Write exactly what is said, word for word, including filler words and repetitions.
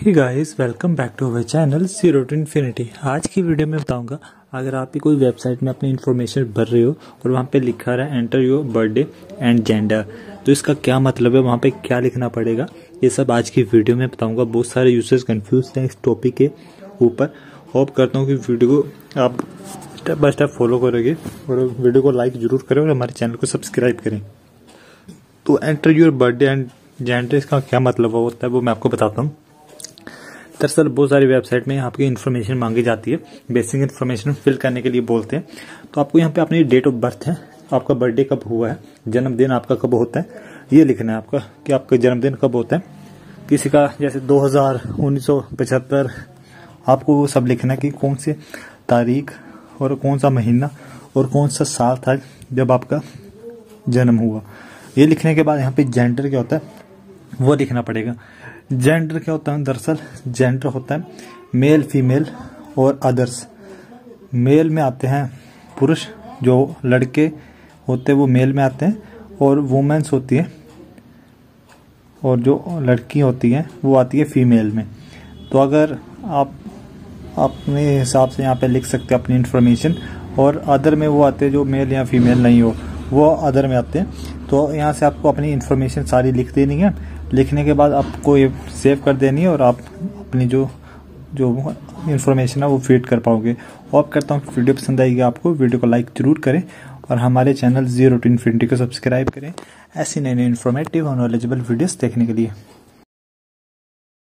Hey guys, welcome back to our channel zero to infinity. आज की video में बताऊंगा, अगर आप भी कोई वेबसाइट में अपनी इन्फॉर्मेशन भर रहे हो और वहाँ पे लिखा रहा है enter your birthday and gender, तो इसका क्या मतलब है, वहाँ पे क्या लिखना पड़ेगा, ये सब आज की वीडियो में बताऊंगा। बहुत सारे यूजर्स कंफ्यूज हैं इस टॉपिक के ऊपर। होप करता हूँ कि वीडियो को आप स्टेप बाय स्टेप फॉलो करोगे और वीडियो को लाइक जरूर करें और हमारे चैनल को सब्सक्राइब करें। तो enter your birthday and gender, इसका क्या मतलब होता है वो मैं आपको बताता हूँ। दरअसल बहुत सारी वेबसाइट में आपकी इन्फॉर्मेशन मांगी जाती है, बेसिक इन्फॉर्मेशन फिल करने के लिए बोलते हैं। तो आपको यहाँ पे अपनी डेट ऑफ बर्थ है, आपका बर्थडे कब हुआ है, जन्मदिन आपका कब होता है, ये लिखना है आपका कि आपका जन्मदिन कब होता है। किसी का जैसे दो हज़ार, उन्नीस सौ पचहत्तर, आपको वो सब लिखना है कि कौन सी तारीख और कौन सा महीना और कौन सा साल था जब आपका जन्म हुआ। ये लिखने के बाद यहाँ पे जेंडर क्या होता है वो लिखना पड़ेगा। जेंडर क्या होता है, दरअसल जेंडर होता है मेल, फीमेल और अदर्स। मेल में आते हैं पुरुष, जो लड़के होते हैं वो मेल में आते हैं, और वुमेन्स होती है और जो लड़की होती है वो आती है फीमेल में। तो अगर आप अपने हिसाब से यहाँ पे लिख सकते हैं अपनी इन्फॉर्मेशन, और अदर में वो आते हैं जो मेल या फीमेल नहीं हो, वो अदर में आते हैं। तो यहाँ से आपको अपनी इन्फॉर्मेशन सारी लिख देनी है। लिखने के बाद आपको ये सेव कर देनी है और आप अपनी जो जो इन्फॉर्मेशन है वो फीड कर पाओगे। होप करता हूँ वीडियो पसंद आएगी आपको। वीडियो को लाइक जरूर करें और हमारे चैनल जीरो टू इन्फिनिटी को सब्सक्राइब करें ऐसी नई नई इन्फॉर्मेटिव और नॉलेजेबल वीडियोस देखने के लिए।